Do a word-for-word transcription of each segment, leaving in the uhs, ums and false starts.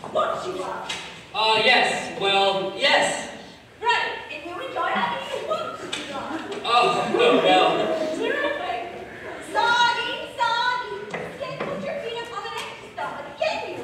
What you love? Uh, yes. Well, yes. Right. If you enjoy having you, what you love? Oh, oh well. Terrific. Sardines, sardines. Can't put your feet up on an empty stomach, can you?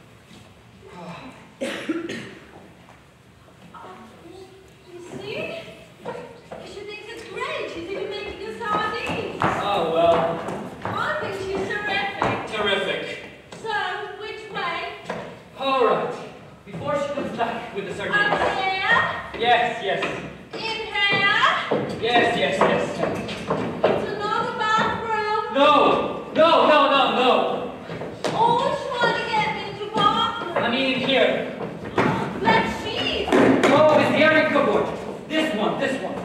um, you see? She thinks it's great. She's even making us sardines. Oh, well. I think she's terrific. Terrific. So, which way? All right. Before she comes back with the sardines. Up here? Yes, yes. In here? Yes, yes, yes. It's another bathroom? No! No, no, no, no! Always trying to get me into bathroom. I mean here. Let's see. Oh, it's the airing cupboard. This one, this one.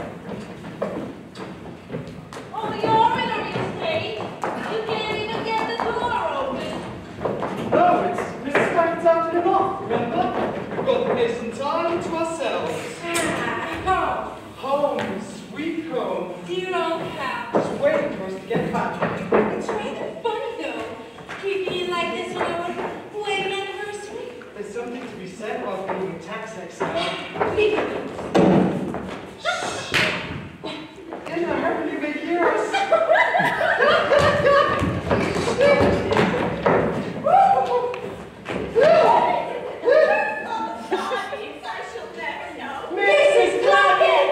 Oh, the urinary state. You can't even get the door open. No, it's Missus Frank's out in the loft, remember? We've got the place entirely to ourselves. Ah, Home, sweet home. dear old house. Just waiting for us to get back. It's rather funny, though, keeping it like this on our wedding anniversary. There's something to be said about being tax next time. Leave it. In a hurry, you may hear us. Missus Claggett!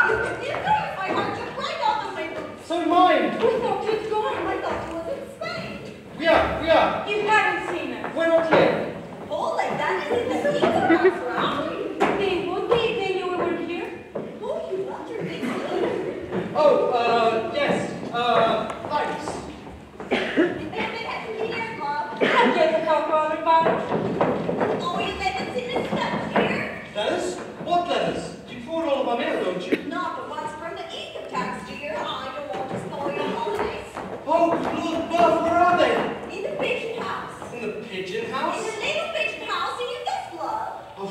So mine. We thought you'd gone. I thought you was in Spain. We are, we are. You haven't seen us. We're not here. Oh, like that is in the eagle restaurant. They would be if they knew we were here. Oh, you left your big food. Oh, uh, yes. Uh, thanks. They haven't had to be here, Club. I get the cocoa on the bottom. Oh, you let us in and stuff here? Letters? What letters? You forward all of our mail, don't you? Not the ones from the income tax, dear. I don't want to spoil your holidays. Oh, good Lord above, where are they? In the pigeon house. In the pigeon In house? the little pigeon house in your desk, Club. Oh,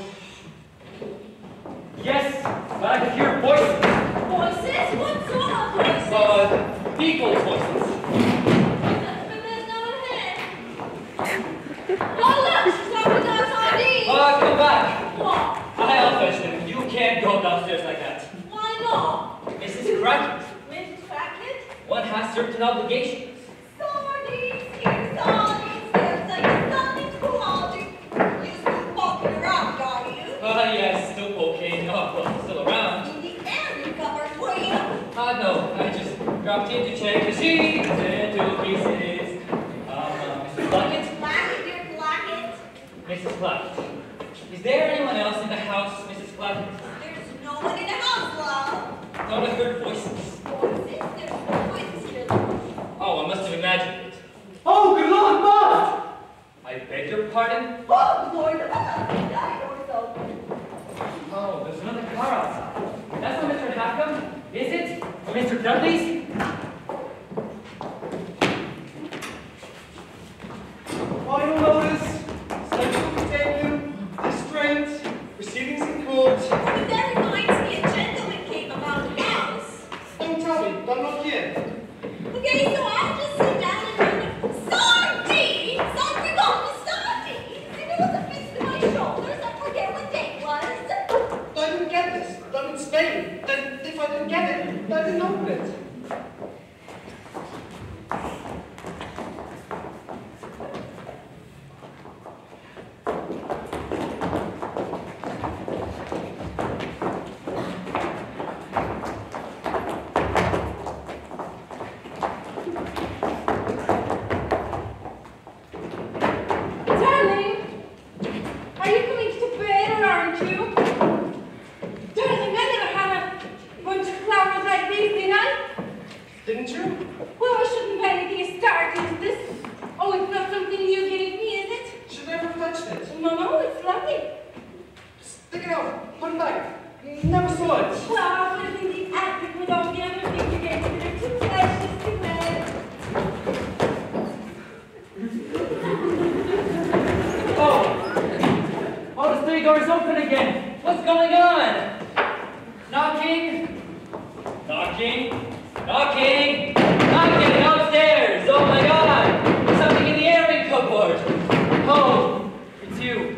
Yes, but I can hear voices. Voices? What sort of voices? Uh, people's voices. But there's no one here. Oh, look! She's talking about sardines. Uh, come back. What? I'll fetch them. You can't go downstairs like that. Why not? Missus Crackett, Missus Crackett? one has certain obligations. Sardines here, sardines there. It's like a sardines quality. You're still walking around, are you? Uh, yes, still okay. Oh, well, still around. In the airing cupboard, were you? Uh, no, I just dropped in to check the sheets into pieces. Um, uh, Missus Blackett? Blackett, dear Blackett. Missus Blackett. Is there anyone else in the house, Missus Blackett? There's no one in the house, love. Thought I heard voices. Voices? There's no voices here. Oh, I must have imagined it. oh good Lord above! I beg your pardon? Oh, Lord, I'm not saying that door's open. Oh, there's another car outside. That's not Mister Hackham, is it? Or Mister Dudley's? Final notice. Sexual contagion. Restraint. Proceedings in court. But that reminds me, a gentleman came about the house. Don't tell me, I'm not here. Okay, so I'll just sit down and do sardines. I forgot the sardines. If it was a fist to my shoulders, I'd forget what day it was. I didn't get this. I'm in Spain. Then if I didn't get it, I didn't open it. Darling, are you coming to bed or aren't you? Darling, I never had a bunch of flowers like these, did I? Didn't you? Well, I shouldn't have anything to start, is this? Oh, it's not something you gave me, is it? Should never have touched it. No, no, it's lovely. Stick it out. Put it back. Never saw it. Well, I'll put it in the attic with all the other things you gave me. They're too precious to wear. Oh! Oh, the study door is open again. What's going on? Knocking? Knocking? Knocking! Knocking downstairs! Oh my god! There's something in the airing cupboard! Oh, it's you.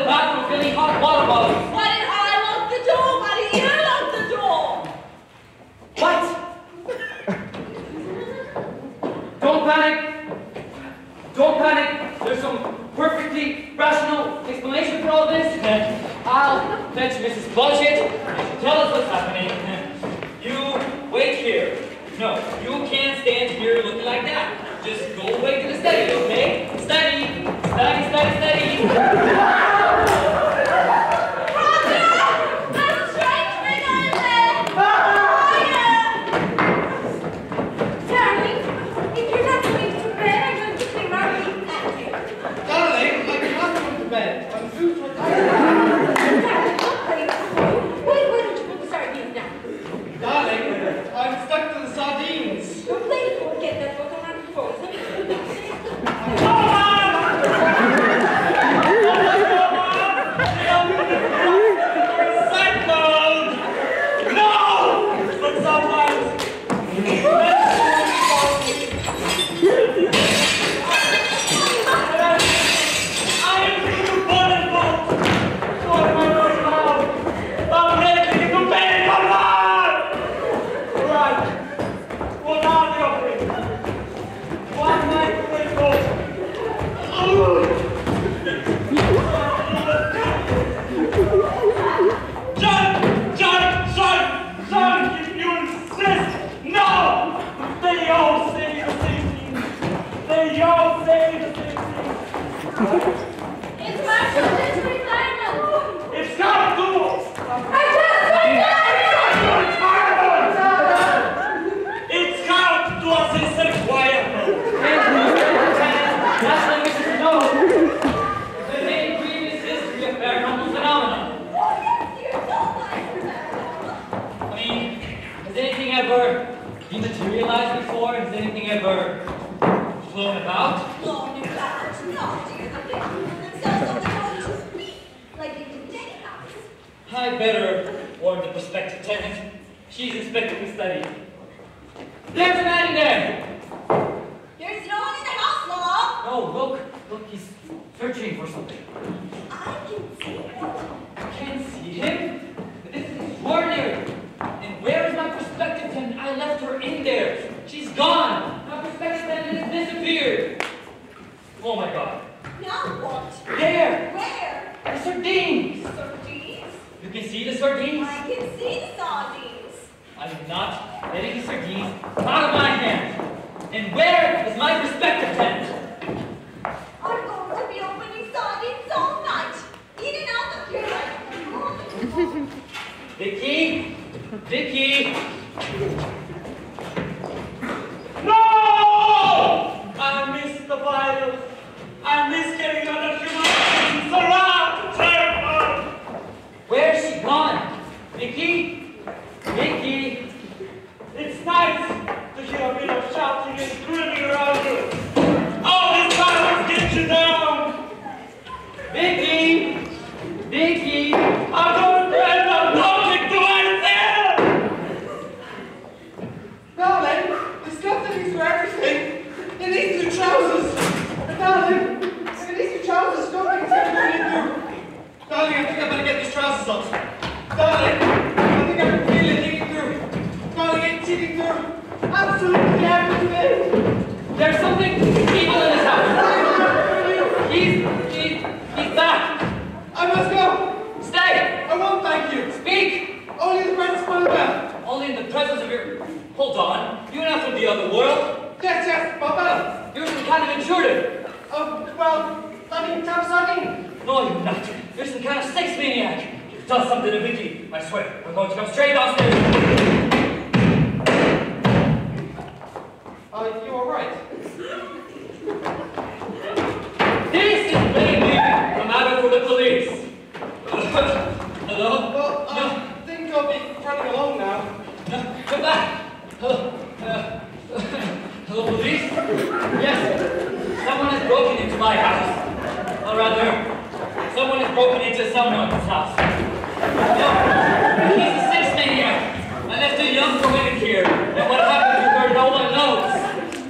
bathroom filling hot water bottles. Why did I lock the door? Why did you lock the door? What? Don't panic. Don't panic. There's some perfectly rational explanation for all this. I'll fetch Missus Bullshit and tell us what's happening. You wait here. No, you can't stand here looking like that. Just go away to the study, okay? Study, study, study, study.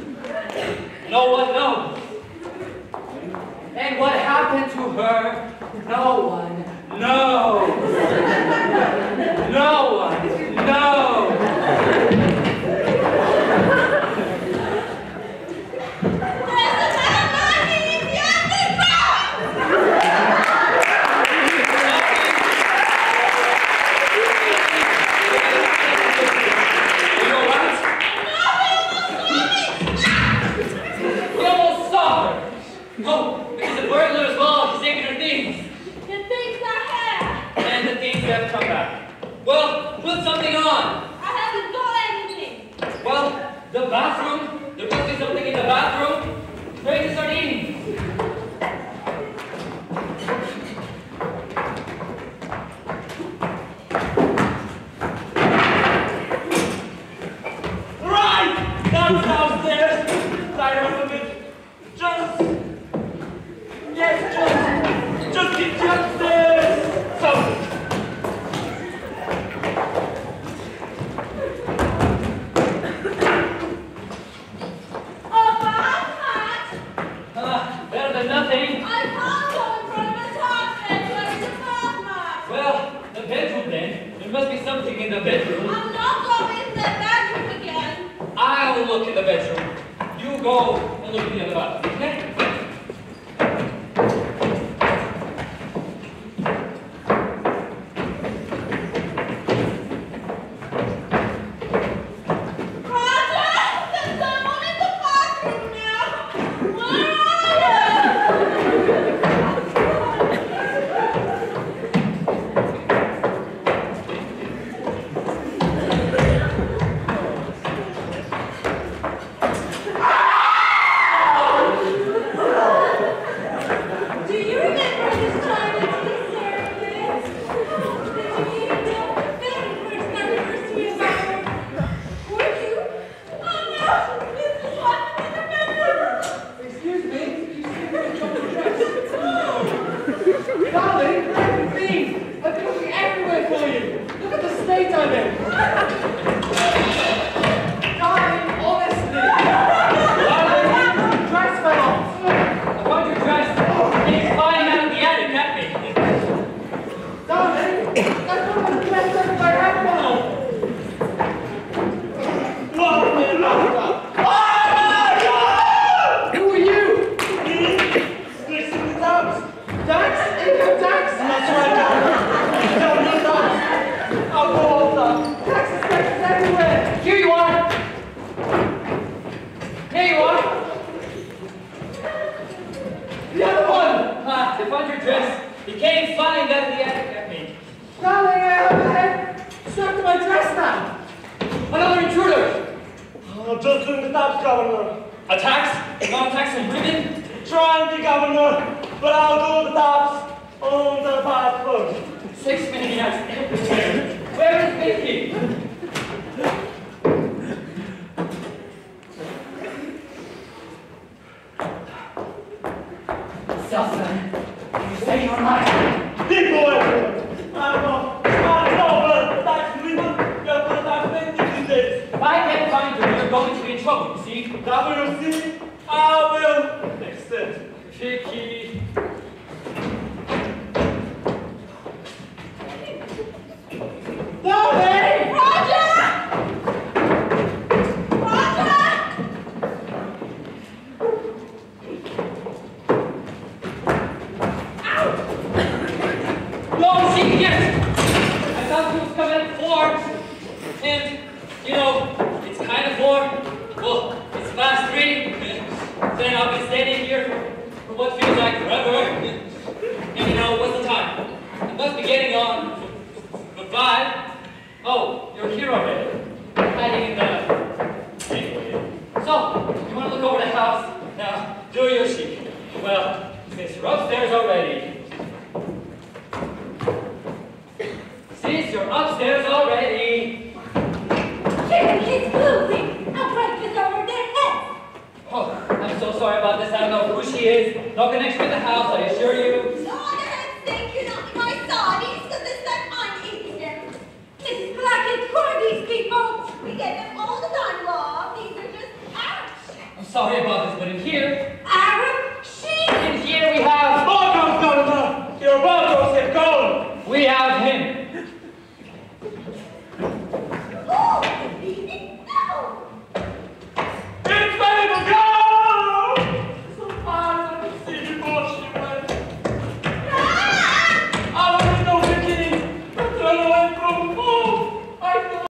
And what happened to her No one. No. No one. No. Oh, because the burglar as well, he's taking her things. The things I have. And the things have come back. Well, put something on. I haven't got anything. Well, the bathroom. There must be something in the bathroom. Bring the sardines. Right! That's downstairs. Right off of it. Just... Yes, just... Just get you upstairs. So... Ah, better than nothing. I can't go in front of a top and where's the bath mat? Well, the bedroom then. There must be something in the bedroom. I'm not going in the bedroom again. I will look in the bedroom. You go and look in the other bathroom, okay? Sorry about this, but in here, Arab sheep. in here we have. Oh, no, no, no. You're right. we have him.